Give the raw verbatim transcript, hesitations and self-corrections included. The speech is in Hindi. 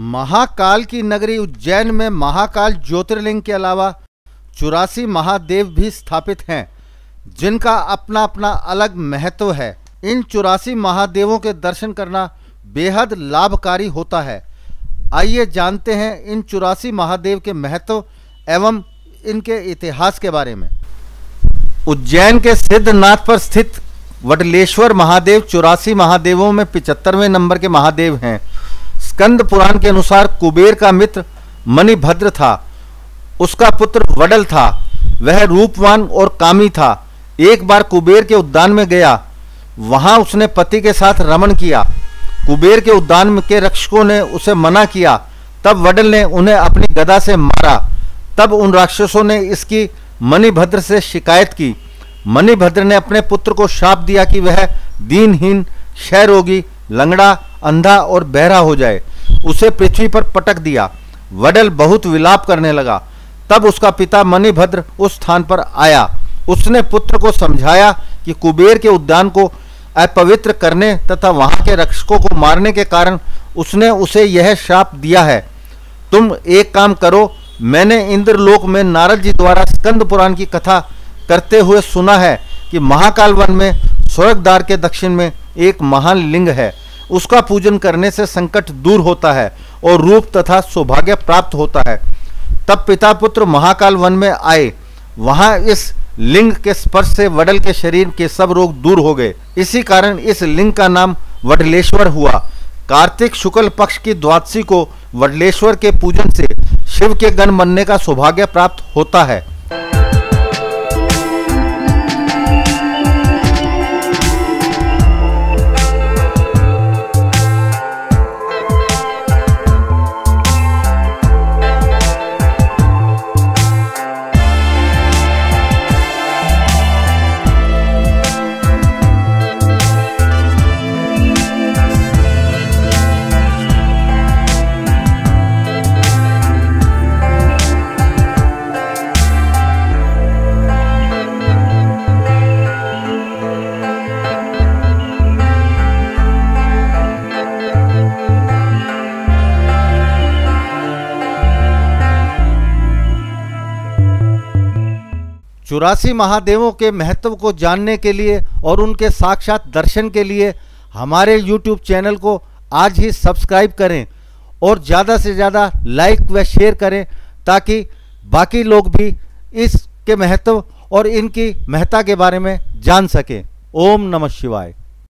महाकाल की नगरी उज्जैन में महाकाल ज्योतिर्लिंग के अलावा चौरासी महादेव भी स्थापित हैं, जिनका अपना अपना अलग महत्व है। इन चौरासी महादेवों के दर्शन करना बेहद लाभकारी होता है। आइए जानते हैं इन चौरासी महादेव के महत्व एवं इनके इतिहास के बारे में। उज्जैन के सिद्धनाथ पर स्थित वडलेश्वर महादेव चौरासी महादेवों में पिचहत्तरवें नंबर के महादेव हैं। स्कंद पुराण के अनुसार कुबेर का मित्र मणिभद्र था, उसका पुत्र वडल था। वह रूपवान और कामी था। एक बार कुबेर के उद्यान में गया, वहां उसने पति के साथ रमण किया। कुबेर के उद्यान के रक्षकों ने उसे मना किया, तब वडल ने उन्हें अपनी गदा से मारा। तब उन राक्षसों ने इसकी मणिभद्र से शिकायत की। मणिभद्र ने अपने पुत्र को शाप दिया कि वह दीनहीन, क्षय रोगी, लंगड़ा, अंधा और बहरा हो जाए। उसे पृथ्वी पर पटक दिया। वडल बहुत विलाप करने लगा। तब उसका पिता मणिभद्र उस स्थान पर आया। उसने पुत्र को समझाया कि कुबेर के उद्यान को अपवित्र करने तथा वहां के रक्षकों को मारने के कारण उसने उसे यह शाप दिया है। तुम एक काम करो, मैंने इंद्रलोक में नारद जी द्वारा स्कंद पुराण की कथा करते हुए सुना है कि महाकाल वन में स्वर्गद्वार के दक्षिण में एक महान लिंग है। उसका पूजन करने से संकट दूर होता है और रूप तथा सौभाग्य प्राप्त होता है। तब पिता पुत्र महाकाल वन में आए। वहां इस लिंग के स्पर्श से वडल के शरीर के सब रोग दूर हो गए। इसी कारण इस लिंग का नाम वडलेश्वर हुआ। कार्तिक शुक्ल पक्ष की द्वादशी को वडलेश्वर के पूजन से शिव के गण बनने का सौभाग्य प्राप्त होता है। चौरासी महादेवों के महत्व को जानने के लिए और उनके साक्षात दर्शन के लिए हमारे यूट्यूब चैनल को आज ही सब्सक्राइब करें और ज़्यादा से ज़्यादा लाइक व शेयर करें, ताकि बाकी लोग भी इसके महत्व और इनकी महत्ता के बारे में जान सकें। ओम नमः शिवाय।